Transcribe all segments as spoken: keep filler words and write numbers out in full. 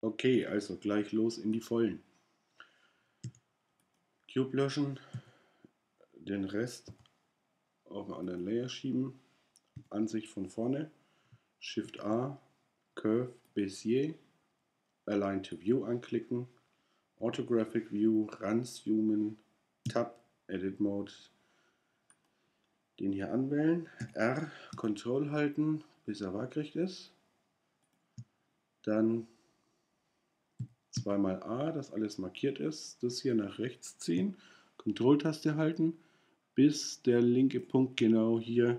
Okay, also gleich los in die Vollen. Cube löschen, den Rest auf einen anderen Layer schieben, Ansicht von vorne, Shift A, Curve, Bezier, Align to View anklicken, Orthographic View, ranzoomen, Tab, Edit Mode, den hier anwählen, R, Control halten, bis er waagrecht ist, dann zweimal A, dass alles markiert ist, das hier nach rechts ziehen, Control-Taste halten, bis der linke Punkt genau hier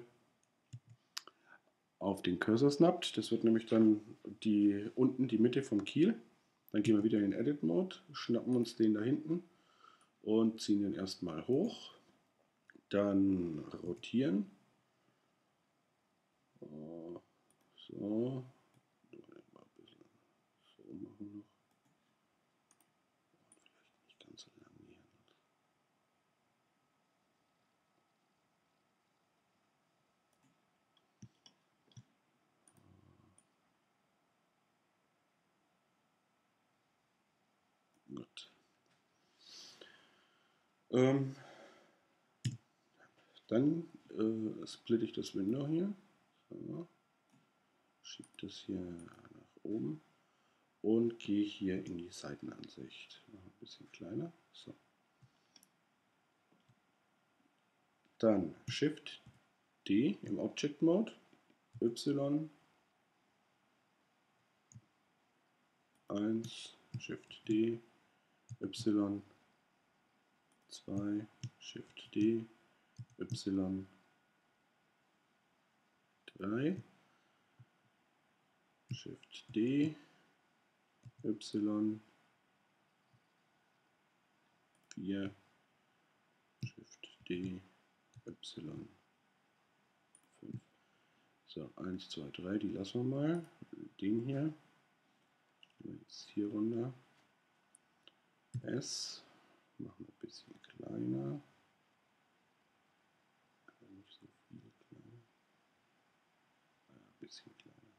auf den Cursor snappt. Das wird nämlich dann die, unten die Mitte vom Kiel. Dann gehen wir wieder in den Edit Mode, schnappen uns den da hinten und ziehen den erstmal hoch. Dann rotieren. So. Gut. Ähm, dann äh, splitte ich das Window hier. So. Schiebe das hier nach oben und gehe hier in die Seitenansicht. Noch ein bisschen kleiner. So. Dann Shift D im Object Mode, Y eins, Shift D, Y zwei, Shift D, Y drei, Shift D, Y vier, Shift D, Y fünf. So, eins, zwei, drei, die lassen wir mal. Den hier. Jetzt hier runter. S. Machen wir ein bisschen kleiner. Nicht so viel kleiner. Ein bisschen kleiner.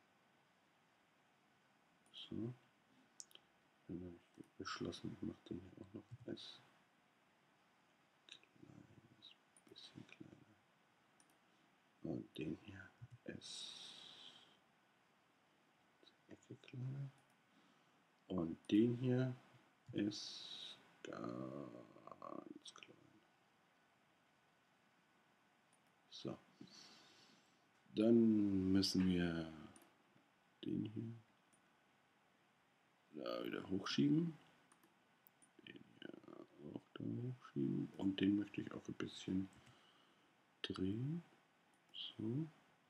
So. Dann habe ich beschlossen, ich mache den hier auch noch S. Kleines bisschen kleiner. Und den hier S. Ecke kleiner. Und den hier ist ganz klein. So. Dann müssen wir den hier da wieder hochschieben. Den hier auch da hochschieben. Und den möchte ich auch ein bisschen drehen. So.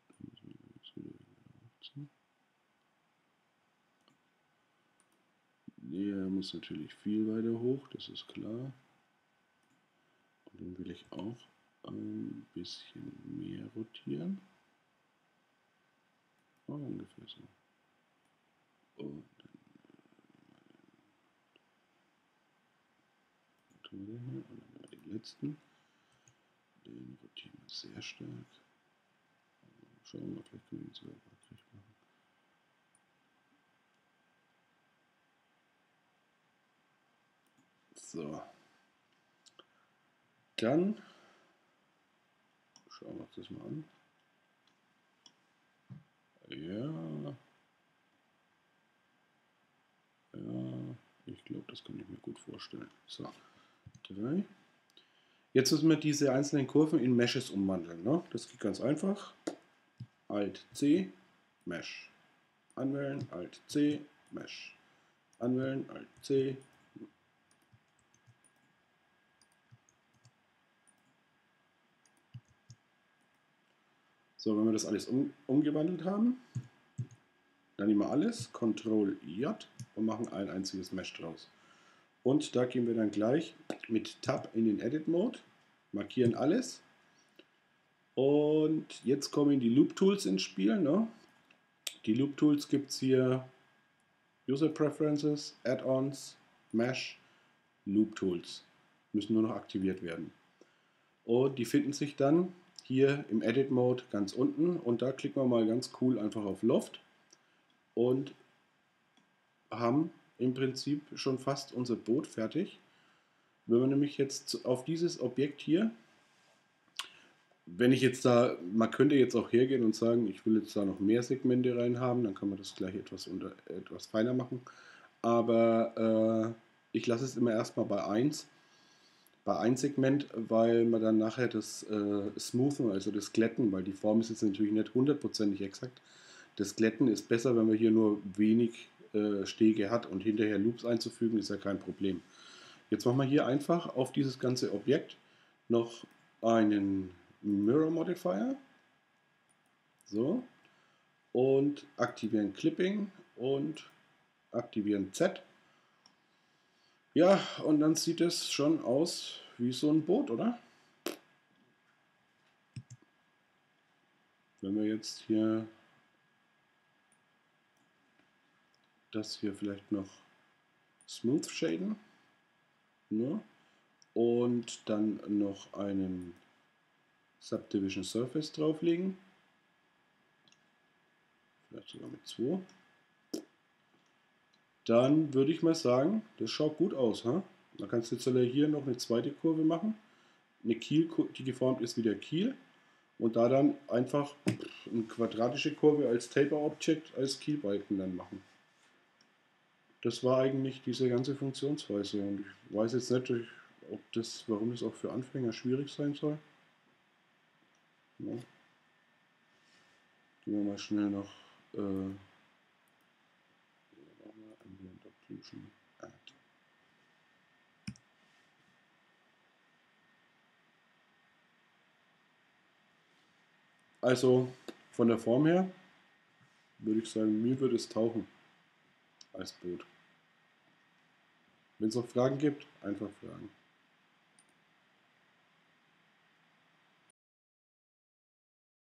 Der muss natürlich viel weiter hoch, das ist klar. Und den will ich auch ein bisschen mehr rotieren. Oh, ungefähr so. Und dann hier und dann den letzten. Den rotieren wir sehr stark. Schauen wir mal, vielleicht können wir ihn sogar waagrecht machen. So. Dann schauen wir uns das mal an. Ja. Ja, ich glaube, das kann ich mir gut vorstellen. So. drei. Jetzt müssen wir diese einzelnen Kurven in Meshes umwandeln. Ne? Das geht ganz einfach. Alt C, Mesh. Anwählen, Alt C, Mesh. Anwählen, Alt C. So, wenn wir das alles um, umgewandelt haben, dann nehmen wir alles, Ctrl J und machen ein einziges Mesh draus. Und da gehen wir dann gleich mit Tab in den Edit Mode, markieren alles. Und jetzt kommen die Loop Tools ins Spiel. Ne? Die Loop Tools gibt es hier: User Preferences, Add-ons, Mesh, Loop Tools. Müssen nur noch aktiviert werden. Und die finden sich dann hier im Edit Mode ganz unten. Und da klicken wir mal ganz cool einfach auf Loft und haben im Prinzip schon fast unser Boot fertig. Wenn man nämlich jetzt auf dieses Objekt hier, wenn ich jetzt da, man könnte jetzt auch hergehen und sagen, ich will jetzt da noch mehr Segmente rein haben, dann kann man das gleich etwas, unter, etwas feiner machen. Aber äh, ich lasse es immer erstmal bei eins, bei ein Segment, weil man dann nachher das äh, Smoothen, also das Glätten, weil die Form ist jetzt natürlich nicht hundertprozentig exakt. Das Glätten ist besser, wenn man hier nur wenig äh, Stege hat, und hinterher Loops einzufügen, ist ja kein Problem. Jetzt machen wir hier einfach auf dieses ganze Objekt noch einen Mirror Modifier. So. Und aktivieren Clipping und aktivieren Z. Ja, und dann sieht es schon aus wie so ein Boot, oder? Wenn wir jetzt hier das hier vielleicht noch smooth shaden, ne? Und dann noch einen Subdivision Surface drauflegen, vielleicht sogar mit zwei. Dann würde ich mal sagen, das schaut gut aus. Huh? Da kannst du jetzt hier noch eine zweite Kurve machen, eine Kiel, die geformt ist wie der Kiel, und da dann einfach eine quadratische Kurve als Taper Object als Kielbalken dann machen. Das war eigentlich diese ganze Funktionsweise, und ich weiß jetzt nicht, ob das, warum das auch für Anfänger schwierig sein soll. Ja. Gehen wir mal schnell noch äh, also von der Form her würde ich sagen, mir würde es tauchen als Boot. Wenn es noch Fragen gibt, einfach fragen.